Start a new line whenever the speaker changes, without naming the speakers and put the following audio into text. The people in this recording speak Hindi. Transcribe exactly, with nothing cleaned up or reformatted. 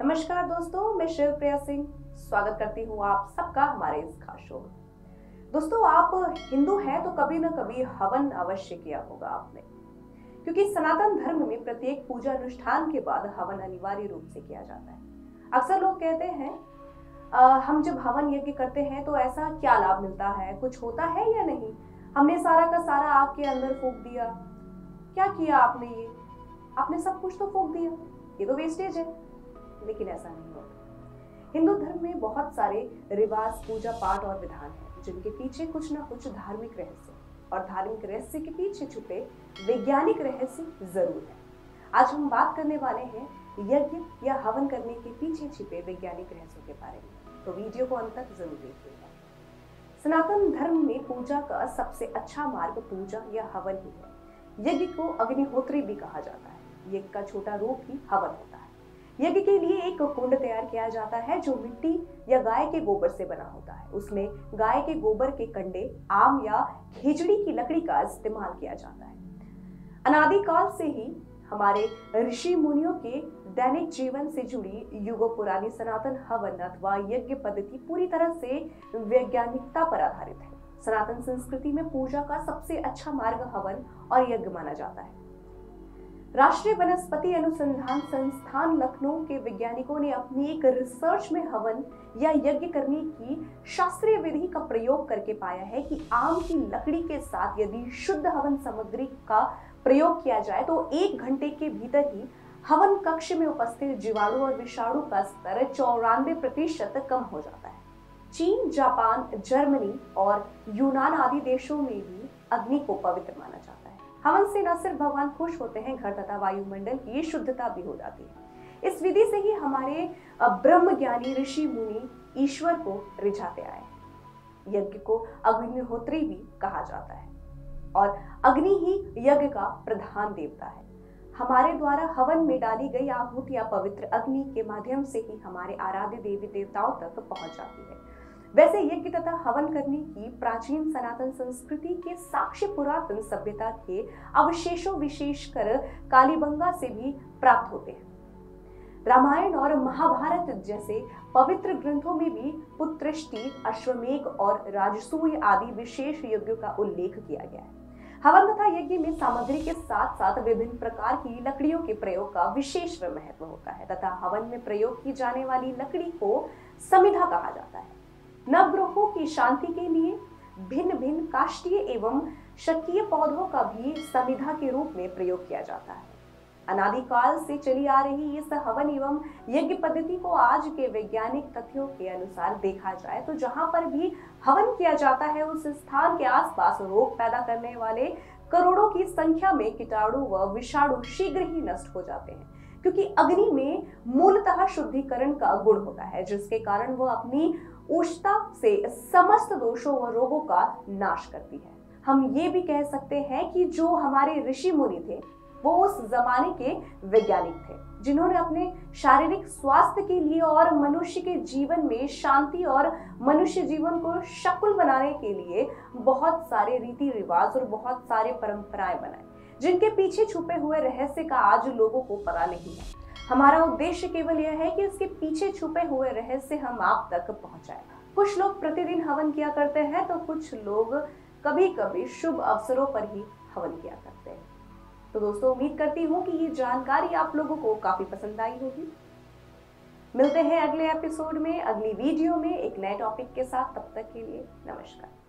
नमस्कार दोस्तों, मैं शिवप्रिया सिंह स्वागत करती हूँ आप सबका हमारे इस खास शो में। दोस्तों, आप हिंदू हैं तो कभी ना कभी हवन अवश्य किया होगा आपने, क्योंकि सनातन धर्म में प्रत्येक पूजा अनुष्ठान के बाद हवन अनिवार्य रूप से किया जाता है। अक्सर लोग कहते हैं आ, हम जब हवन यज्ञ करते हैं तो ऐसा क्या लाभ मिलता है, कुछ होता है या नहीं, हमने सारा का सारा आग के अंदर फूंक दिया, क्या किया आपने, ये आपने सब कुछ तो फूंक दिया, ये तो वेस्टेज है। लेकिन ऐसा नहीं होता। हिंदू धर्म में बहुत सारे रिवाज, पूजा पाठ और विधान हैं जिनके पीछे कुछ ना कुछ धार्मिक रहस्य, और धार्मिक रहस्य के पीछे छुपे वैज्ञानिक रहस्य जरूर है। आज हम बात करने वाले हैं यज्ञ या हवन करने के पीछे छिपे वैज्ञानिक रहस्यों के बारे में, तो वीडियो को अंत तक जरूर देखिएगा। सनातन धर्म में पूजा का सबसे अच्छा मार्ग पूजा या हवन ही है। यज्ञ को अग्निहोत्री भी कहा जाता है। यज्ञ का छोटा रूप ही हवन होता है। यज्ञ के लिए एक कुंड तैयार किया जाता है जो मिट्टी या गाय के गोबर से बना होता है। उसमें गाय के गोबर के कंडे, आम या खेजड़ी की लकड़ी का इस्तेमाल किया जाता है। अनादिकाल से ही हमारे ऋषि मुनियों के दैनिक जीवन से जुड़ी युगों पुरानी सनातन हवन अथवा यज्ञ पद्धति पूरी तरह से वैज्ञानिकता पर आधारित है। सनातन संस्कृति में पूजा का सबसे अच्छा मार्ग हवन और यज्ञ माना जाता है। राष्ट्रीय वनस्पति अनुसंधान संस्थान लखनऊ के वैज्ञानिकों ने अपनी एक रिसर्च में हवन या यज्ञ करने की शास्त्रीय विधि का प्रयोग करके पाया है कि आम की लकड़ी के साथ यदि शुद्ध हवन सामग्री का प्रयोग किया जाए तो एक घंटे के भीतर ही हवन कक्ष में उपस्थित जीवाणु और विषाणु का स्तर चौरानवे प्रतिशत कम हो जाता है। चीन, जापान, जर्मनी और यूनान आदि देशों में भी अग्नि को पवित्र माना जाता है। हवन से न सिर्फ भगवान खुश होते हैं, घर तथा वायुमंडल की शुद्धता भी हो जाती है। इस विधि से ही हमारे ब्रह्म ज्ञानी ऋषि मुनि ईश्वर को रिझाते आए हैं। यज्ञ को अग्निहोत्री भी कहा जाता है और अग्नि ही यज्ञ का प्रधान देवता है। हमारे द्वारा हवन में डाली गई आहुतियां पवित्र अग्नि के माध्यम से ही हमारे आराध्य देवी देवताओं तक पहुंच जाती है। वैसे यज्ञ तथा हवन करने की प्राचीन सनातन संस्कृति के साक्ष्य पुरातन सभ्यता के अवशेषों, विशेषकर कालीबंगा से भी प्राप्त होते हैं। रामायण और महाभारत जैसे पवित्र ग्रंथों में भी पुत्रष्टि, अश्वमेघ और राजसूय आदि विशेष यज्ञों का उल्लेख किया गया है। हवन तथा यज्ञ में सामग्री के साथ साथ विभिन्न प्रकार की लकड़ियों के प्रयोग का विशेष महत्व होता है तथा हवन में प्रयोग की जाने वाली लकड़ी को समिधा कहा जाता है। नवग्रहों की शांति के लिए भिन्न भिन्न काष्ठीय एवं शकीय पौधों का भी समिधा के रूप में प्रयोग किया जाता है। अनादिकाल से चली आ रही इस हवन एवं यज्ञ पद्धति को आज के वैज्ञानिक तथ्यों के अनुसार देखा जाए तो जहां पर भी हवन किया जाता है उस स्थान के आसपास रोग पैदा करने वाले करोड़ों की संख्या में कीटाणु व विषाणु शीघ्र ही नष्ट हो जाते हैं, क्योंकि अग्नि में मूलतः शुद्धिकरण का गुण होता है, जिसके कारण वह अपनी उष्णता से समस्त दोषों व रोगों का नाश करती है। हम ये भी कह सकते हैं कि जो हमारे ऋषि मुनि थे वो उस जमाने के वैज्ञानिक थे जिन्होंने अपने शारीरिक स्वास्थ्य के लिए और मनुष्य के जीवन में शांति और मनुष्य जीवन को शकुल बनाने के लिए बहुत सारे रीति रिवाज और बहुत सारे परंपराएं बनाए, जिनके पीछे छुपे हुए रहस्य का आज लोगों को पता नहीं है। हमारा उद्देश्य केवल यह है कि इसके पीछे छुपे हुए रहस्य हम आप तक पहुंचाएं। कुछ लोग प्रतिदिन हवन किया करते हैं तो कुछ लोग कभी कभी शुभ अवसरों पर ही हवन किया करते हैं। तो दोस्तों, उम्मीद करती हूँ कि ये जानकारी आप लोगों को काफी पसंद आई होगी। मिलते हैं अगले एपिसोड में, अगली वीडियो में एक नए टॉपिक के साथ। तब तक के लिए नमस्कार।